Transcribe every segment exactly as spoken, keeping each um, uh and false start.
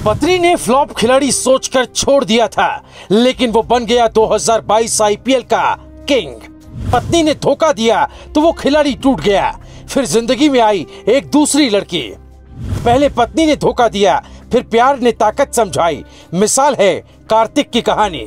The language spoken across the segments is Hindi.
पत्नी ने फ्लॉप खिलाड़ी सोचकर छोड़ दिया था, लेकिन वो बन गया दो हज़ार बाईस आईपीएल का किंग। पत्नी ने धोखा दिया तो वो खिलाड़ी टूट गया। फिर जिंदगी में आई एक दूसरी लड़की। पहले पत्नी ने धोखा दिया, फिर प्यार ने ताकत समझाई। मिसाल है कार्तिक की कहानी।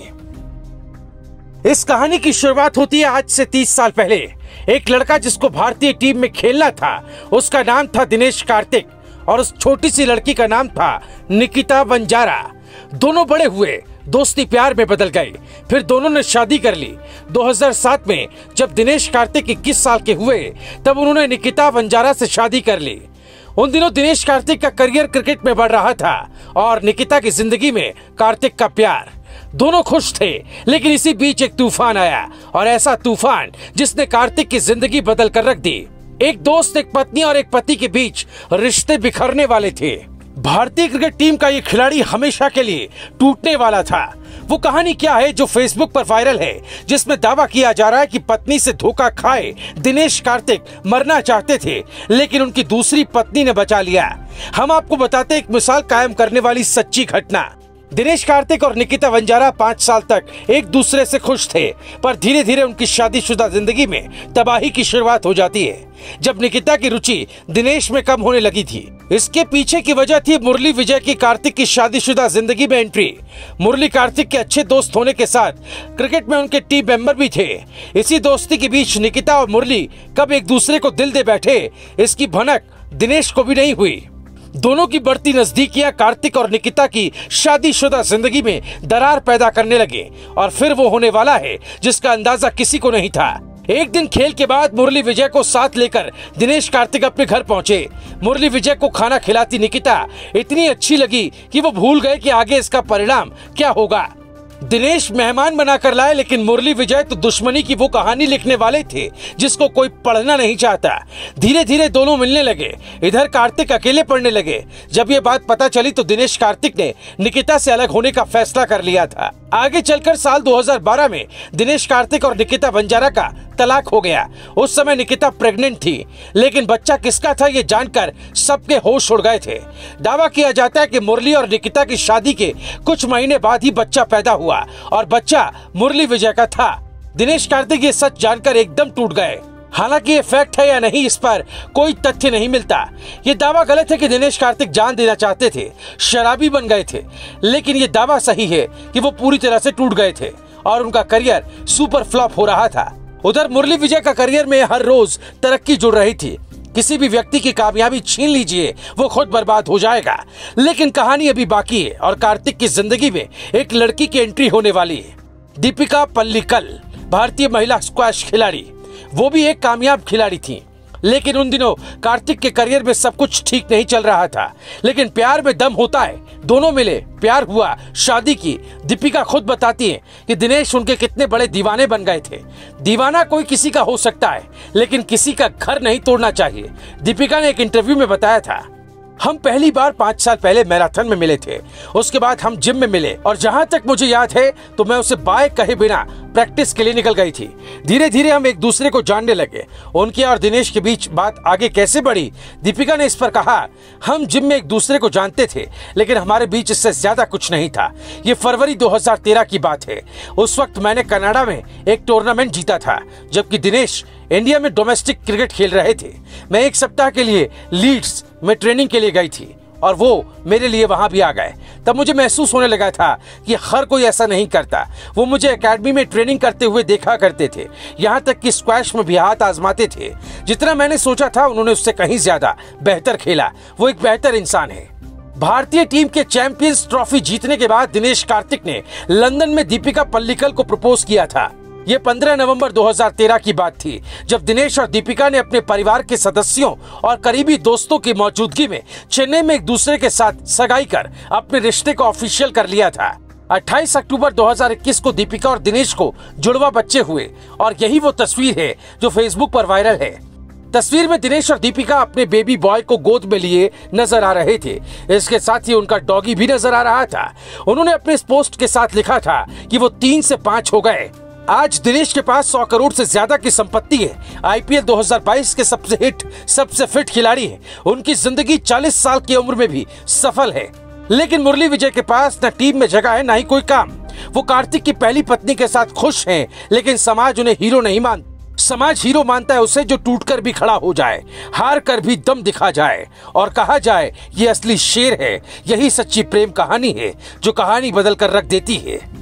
इस कहानी की शुरुआत होती है आज से तीस साल पहले। एक लड़का जिसको भारतीय टीम में खेलना था, उसका नाम था दिनेश कार्तिक, और उस छोटी सी लड़की का नाम था निकिता बंजारा। दोनों बड़े हुए, दोस्ती प्यार में बदल गई। फिर दोनों ने शादी कर ली। दो हज़ार सात में जब दिनेश कार्तिक इक्कीस साल के हुए, तब उन्होंने निकिता बंजारा से शादी कर ली। उन दिनों दिनेश कार्तिक का करियर क्रिकेट में बढ़ रहा था और निकिता की जिंदगी में कार्तिक का प्यार। दोनों खुश थे, लेकिन इसी बीच एक तूफान आया, और ऐसा तूफान जिसने कार्तिक की जिंदगी बदल कर रख दी। एक दोस्त, एक पत्नी और एक पति के बीच रिश्ते बिखरने वाले थे। भारतीय क्रिकेट टीम का ये खिलाड़ी हमेशा के लिए टूटने वाला था। वो कहानी क्या है जो फेसबुक पर वायरल है, जिसमें दावा किया जा रहा है कि पत्नी से धोखा खाए दिनेश कार्तिक मरना चाहते थे, लेकिन उनकी दूसरी पत्नी ने बचा लिया। हम आपको बताते हैं एक मिसाल कायम करने वाली सच्ची घटना। दिनेश कार्तिक और निकिता बंजारा पांच साल तक एक दूसरे से खुश थे, पर धीरे धीरे उनकी शादीशुदा जिंदगी में तबाही की शुरुआत हो जाती है, जब निकिता की रुचि दिनेश में कम होने लगी थी। इसके पीछे की वजह थी मुरली विजय की कार्तिक की शादीशुदा जिंदगी में एंट्री। मुरली कार्तिक के अच्छे दोस्त होने के साथ क्रिकेट में उनके टीम मेंबर भी थे। इसी दोस्ती के बीच निकिता और मुरली कब एक दूसरे को दिल दे बैठे, इसकी भनक दिनेश को भी नहीं हुई। दोनों की बढ़ती नजदीकियां कार्तिक और निकिता की शादीशुदा जिंदगी में दरार पैदा करने लगे, और फिर वो होने वाला है जिसका अंदाजा किसी को नहीं था। एक दिन खेल के बाद मुरली विजय को साथ लेकर दिनेश कार्तिक अपने घर पहुंचे। मुरली विजय को खाना खिलाती निकिता इतनी अच्छी लगी कि वो भूल गए कि आगे इसका परिणाम क्या होगा। दिनेश मेहमान बनाकर लाए, लेकिन मुरली विजय तो दुश्मनी की वो कहानी लिखने वाले थे जिसको कोई पढ़ना नहीं चाहता। धीरे धीरे दोनों मिलने लगे। इधर कार्तिक अकेले पढ़ने लगे। जब ये बात पता चली तो दिनेश कार्तिक ने निकिता से अलग होने का फैसला कर लिया था। आगे चलकर साल दो हज़ार बारह में दिनेश कार्तिक और निकिता बंजारा का तलाक हो गया। उस समय निकिता प्रेग्नेंट थी, लेकिन बच्चा किसका था ये जानकर सबके होश उड़ गए थे। दावा किया जाता है कि मुरली और निकिता की शादी के कुछ महीने बाद ही बच्चा पैदा हुआ, और बच्चा मुरली विजय का था। दिनेश कार्तिक ये सच जानकर एकदम टूट गए। हालांकि ये फैक्ट है या नहीं, इस पर कोई तथ्य नहीं मिलता। ये दावा गलत है कि दिनेश कार्तिक जान देना चाहते थे, शराबी बन गए थे, लेकिन ये दावा सही है कि वो पूरी तरह से टूट गए थे और उनका करियर सुपर फ्लॉप हो रहा था। उधर मुरली विजय का करियर में हर रोज तरक्की जुड़ रही थी। किसी भी व्यक्ति की कामयाबी छीन लीजिए, वो खुद बर्बाद हो जाएगा। लेकिन कहानी अभी बाकी है, और कार्तिक की जिंदगी में एक लड़की की एंट्री होने वाली है। दीपिका पल्लिकल, भारतीय महिला स्क्वैश खिलाड़ी। वो भी एक कामयाब खिलाड़ी थी, लेकिन उन दिनों कार्तिक के करियर में सब कुछ ठीक नहीं चल रहा था। लेकिन प्यार में दम होता है। दोनों मिले, प्यार हुआ, शादी की। दीपिका खुद बताती है कि दिनेश उनके कितने बड़े दीवाने बन गए थे। दीवाना कोई किसी का हो सकता है, लेकिन किसी का घर नहीं तोड़ना चाहिए। दीपिका ने एक इंटरव्यू में बताया था, हम पहली बार पांच साल पहले मैराथन में मिले थे। उसके बाद हम जिम में मिले, और जहां तक मुझे याद है तो मैं उसे बाय कहे बिना प्रैक्टिस के लिए निकल गई थी। धीरे धीरे हम एक दूसरे को जानने लगे। उनके और दिनेश के बीच बात आगे कैसे बढ़ी, दीपिका ने इस पर कहा, हम जिम में एक दूसरे को जानते थे, लेकिन हमारे बीच इससे ज्यादा कुछ नहीं था। ये फरवरी दो हज़ार तेरह की बात है। उस वक्त मैंने कनाडा में एक टूर्नामेंट जीता था, जबकि दिनेश इंडिया में डोमेस्टिक क्रिकेट खेल रहे थे। मैं एक सप्ताह के लिए लीड्स में ट्रेनिंग के लिए गई थी, और वो मेरे लिए वहां भी आ गए। तब मुझे महसूस होने लगा था कि हर कोई ऐसा नहीं करता। वो मुझे एकेडमी में ट्रेनिंग करते हुए देखा करते थे, यहाँ तक कि स्क्वैश में भी हाथ आजमाते थे। जितना मैंने सोचा था उन्होंने उससे कहीं ज्यादा बेहतर खेला। वो एक बेहतर इंसान है। भारतीय टीम के चैंपियंस ट्रॉफी जीतने के बाद दिनेश कार्तिक ने लंदन में दीपिका पल्लिकल को प्रपोज किया था। ये पंद्रह नवंबर दो हज़ार तेरह की बात थी, जब दिनेश और दीपिका ने अपने परिवार के सदस्यों और करीबी दोस्तों की मौजूदगी में चेन्नई में एक दूसरे के साथ सगाई कर अपने रिश्ते को ऑफिशियल कर लिया था। अट्ठाईस अक्टूबर दो हज़ार इक्कीस को दीपिका और दिनेश को जुड़वा बच्चे हुए, और यही वो तस्वीर है जो फेसबुक पर वायरल है। तस्वीर में दिनेश और दीपिका अपने बेबी बॉय को गोद में लिए नजर आ रहे थे। इसके साथ ही उनका डॉगी भी नजर आ रहा था। उन्होंने अपने इस पोस्ट के साथ लिखा था कि वो तीन से पांच हो गए। आज दिनेश के पास सौ करोड़ से ज्यादा की संपत्ति है। आईपीएल दो हज़ार बाईस के सबसे हिट, सबसे फिट खिलाड़ी है। उनकी जिंदगी चालीस साल की उम्र में भी सफल है। लेकिन मुरली विजय के पास न टीम में जगह है ना ही कोई काम। वो कार्तिक की पहली पत्नी के साथ खुश हैं, लेकिन समाज उन्हें हीरो नहीं मानता। समाज हीरो मानता है उसे जो टूटकर भी खड़ा हो जाए, हार कर भी दम दिखा जाए और कहा जाए ये असली शेर है। यही सच्ची प्रेम कहानी है जो कहानी बदल कर रख देती है।